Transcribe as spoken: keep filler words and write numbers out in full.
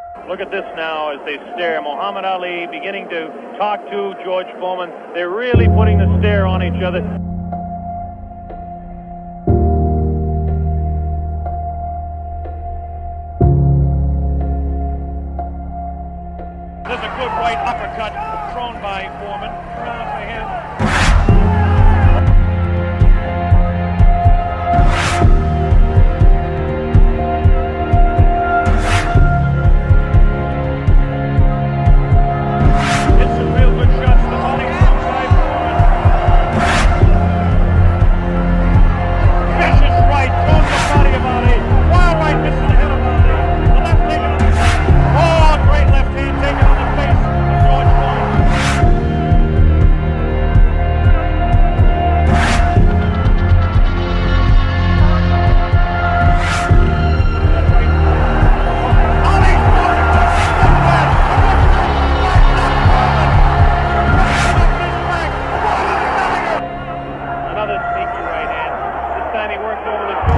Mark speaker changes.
Speaker 1: Look at this now as they stare. Muhammad Ali beginning to talk to George Foreman. They're really putting the stare on each other. There's a good right uppercut thrown by Foreman. Round for him. He worked over the